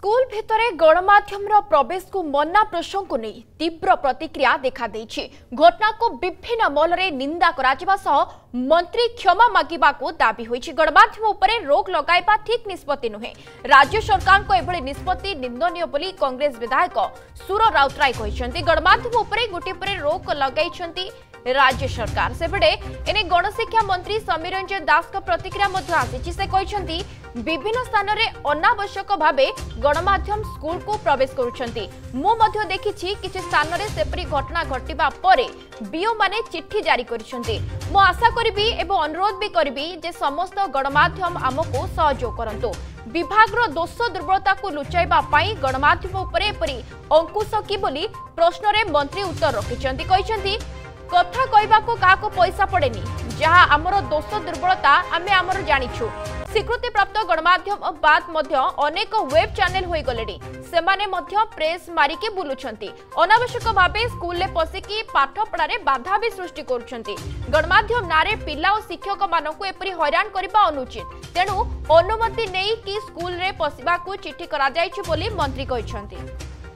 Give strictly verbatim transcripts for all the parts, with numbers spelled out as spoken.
School भितरे गणमाध्यम प्रवेश को मना प्रसंग को नहीं तीव्र प्रतिक्रिया देखा देछि। घटना को विभिन्न महल में निंदा कराजिबा सह मंत्री क्षमा मागिबा को दाबी होइछि। गणमाध्यम उपरे रोक लगाइबा ठीक निष्पत्ति नुहे। राज्य सरकार को एभली निष्पत्ति निंदनीय बोली कांग्रेस विधायक सुर राउतराय कहिसंती। गणमाध्यम उपरे गोटे परे रोक लगाइछंती राज्य सरकार। सेबडे एने गणशिक्षा मंत्री समीर रंजन दास का प्रतिक्रिया मध्य आसीछि। से कहिसंती विभिन्न स्थान रे अनावश्यक भावे गणमाध्यम स्कूल को प्रवेश करुछंती। मु मध्य देखिछि किछि स्थान रे सेपरी घटना घटिबा परे बीओ माने चिट्ठी जारी करिसंती। मु आशा करबी एवं अनुरोध भी करबी जे समस्त गणमाध्यम आमको सहयोग करंतु। विभाग रो दोष दुर्बलता को लुचाइबा पई गणमाध्यम उपरे एपरी अंकुश की बोली प्रश्न रे मंत्री उत्तर रखिसंती। कहिसंती कथा कहबा को का को पैसा पड़ेनी, जहां आमर दोष दुर्बलता आमे आमर जानिछु। स्वीकृति प्राप्त गणमाध्यम बाद मध्य अनेक वेब चैनल होई गलेडी। सेमाने मध्य प्रेस मारिके बुलुछंती। अनावश्यक भावे स्कूल ले पसिकी पाठ पढ़ा रे बाधा भी सृष्टि करुछंती। गणमाध्यम नारे पिला और शिक्षक मानकु एपरी हैरान करबा अनुचित। तेणु अनुमति नेई कि स्कूल रे पसिबा को चिट्ठी करा जायछि बोली मंत्री कहिसंती।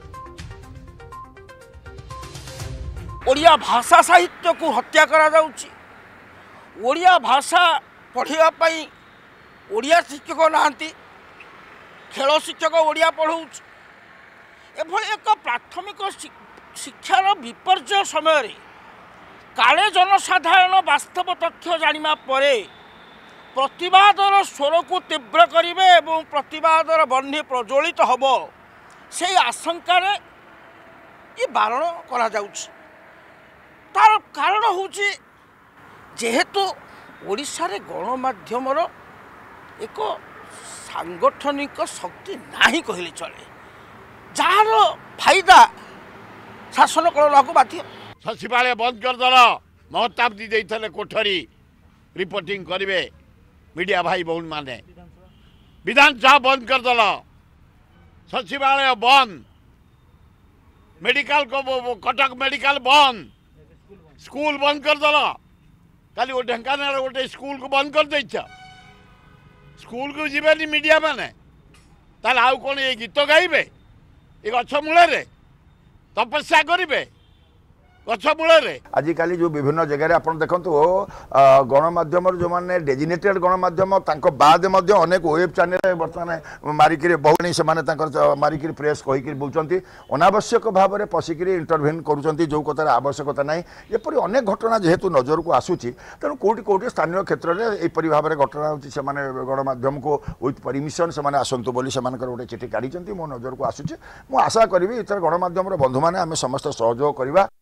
ओडिया भाषा साहित्य को हत्या करा जाउछि। ओडिया भाषा पढ़िया पई ओडिया शिक्षक नांती, खेल शिक्षक ओडिया पढ़ाउछि। एभली एक प्राथमिक शिक्षार विपर्य समय काले जनसाधारण वास्तव तथ्य जानिमा परे प्रतिवादर स्वर को तीव्र करिवे एवं प्रतिवादर बन्ही प्रज्वलित हब से आशंकार ये बारण करा जाउछि। तार कारण होची जेहेतु ओडिशा रे गणमाध्यम एक सांगठनिक शक्ति नाही कहले चले, जार फायदा शासन करला को बाध्य। सचिवालय बंद कर दल महताब दी देइथले कोठरी रिपोर्टिंग करिवे मीडिया भाई बहन माने। विधानसभा बंद कर दल, सचिवालय बंद, मेडिकल को कटक मेडिकल बंद, स्कूल बंद कर दल। खाली वो ढेंकानाल गोटे स्कूल को बंद कर देछ। स्कूल को जीवेनी मीडिया माने ताले आउ कोन ये गीत गाइबे, ये गछ मूल तपस्या करेंगे गछ मूल। आजिकल जो विभिन्न जगह आप देखु गणमाध्यम जो मैंने डेजिनेटेड गणमाध्यम बाद अनेक वेब चैनल बर्तमान मारिक बहुत से मारिक प्रेस कहीकि बुलूँ अनावश्यक भाव में पशिक इंटरभेन करुँच जो कथार आवश्यकता ना एपरी अनेक घटना जेहेतु नजर को आसूची तेणु कौटी कौटी स्थानीय क्षेत्र में यहपरी भाव में घटना होती गणमाध्यम को विथ परमिशन से आसतु बोली से गोटे चिठी काढ़ी मो नजर को आसूची। मु आशा करी इतर गणमाध्यम बंधु मैंने आम समस्त सहयोग करवा।